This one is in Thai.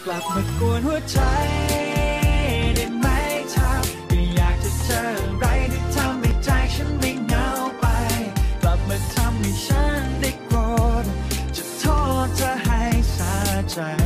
กลับมากวนหัวใจได้ไหมเธอก็อยากจะเจออะไรที่ทำให้ใจฉันไม่เหงาไปกลับมาทำให้ฉันได้โกรธจะโทษเธอให้สะใจ